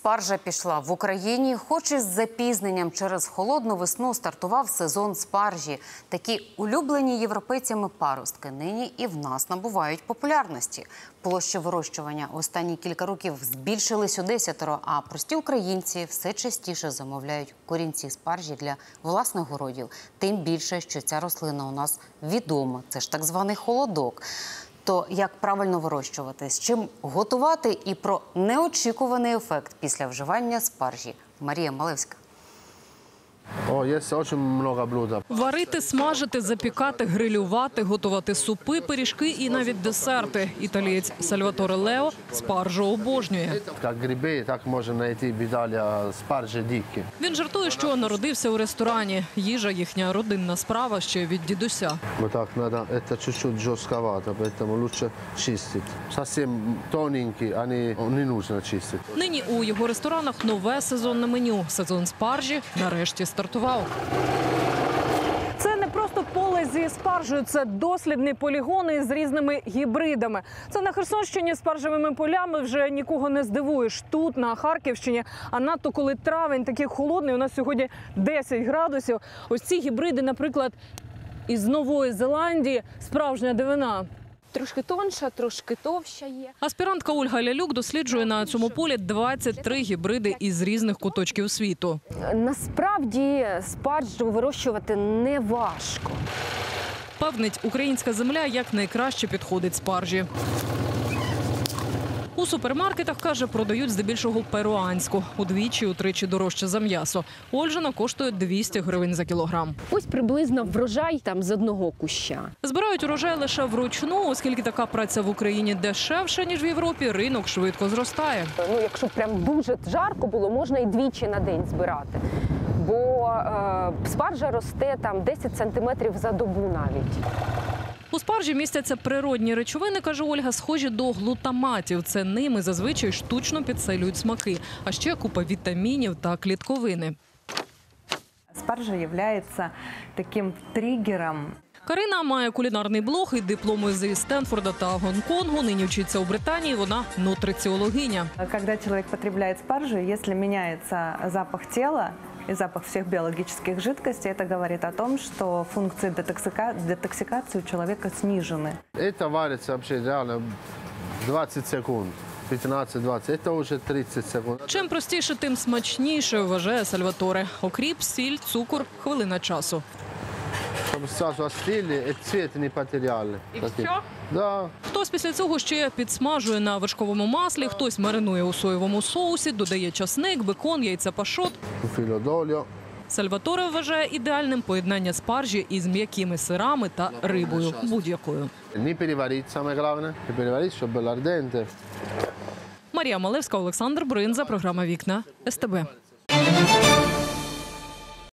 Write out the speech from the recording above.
Спаржа пішла в Україні, хоч і з запізненням через холодну весну стартував сезон спаржі. Такі улюблені європейцями паростки нині і в нас набувають популярності. Площі вирощування останні кілька років збільшились у 10-ро, а прості українці все частіше замовляють корінці спаржі для власних городів. Тим більше, що ця рослина у нас відома. Це ж так званий холодок. То як правильно вирощувати, з чим готувати і про неочікуваний ефект після вживання спаржі. Марія Малевська. Є дуже багато блюд. Варити, смажити, запікати, грилювати, готувати супи, пиріжки і навіть десерти. Італієць Сальваторе Лео спаржу обожнює. Як гриби, так можна знайти в Італії спаржі дикі. Він жартує, що народився у ресторані. Їжа – їхня родинна справа ще від дідуся. Так, треба, це чуть-чуть жорстковато, тому краще чистити. Зовсім тоненькі, вони не потрібно чистити. Нині у його ресторанах нове сезонне меню. Сезон спаржі нарешті стартував. Це не просто поле зі спаржею, це дослідний полігон із різними гібридами. Це на Херсонщині спаржевими полями вже нікого не здивуєш. Тут, на Харківщині, а надто коли травень такий холодний, у нас сьогодні 10 градусів. Ось ці гібриди, наприклад, із Нової Зеландії, справжня дивина. Трошки тонша, трошки товща є. Аспірантка Ольга Лялюк досліджує на цьому полі 23 гібриди із різних куточків світу. Насправді спаржу вирощувати не важко. Певнить, українська земля якнайкраще підходить спаржі. У супермаркетах, каже, продають здебільшого перуанську. Удвічі-утричі дорожче за м'ясо. Ольжина коштує 200 гривень за кілограм. Ось приблизно врожай там з одного куща. Збирають урожай лише вручну, оскільки така праця в Україні дешевша, ніж в Європі, ринок швидко зростає. Якщо прям дуже жарко було, можна і двічі на день збирати. Бо спаржа росте там 10 сантиметрів за добу навіть. У спаржі містяться природні речовини, каже Ольга, схожі до глутаматів. Це ними зазвичай штучно підсилюють смаки. А ще купа вітамінів та клітковини. Спаржа є таким тригером. Карина має кулінарний блог і дипломи зі Стенфорда та Гонконгу. Нині вчиться у Британії, вона нутриціологиня. Коли чоловік потребляє спаржу, якщо міняється запах тіла и запах всех биологических жидкостей, это говорит о том, что функции детоксикации у человека снижены. Это варится вообще реально 20 секунд. 15-20, це вже 30 секунд. Чим простіше, тим смачніше, вважає Сальваторе. Окріп, сіль, цукор, хвилина часу. Щоб зразу остили, і цвіт не потеряли. І все? Да. Хтось після цього ще підсмажує на вершковому маслі, хтось маринує у соєвому соусі, додає часник, бекон, яйця пашот. Філодолю. Сальваторе вважає ідеальним поєднання спаржі із м'якими сирами та рибою будь-якою. Не переварити, саме головне, не переварити, щоб було арденте. Марія Малевська, Олександр Бринза, програма «Вікна», СТБ.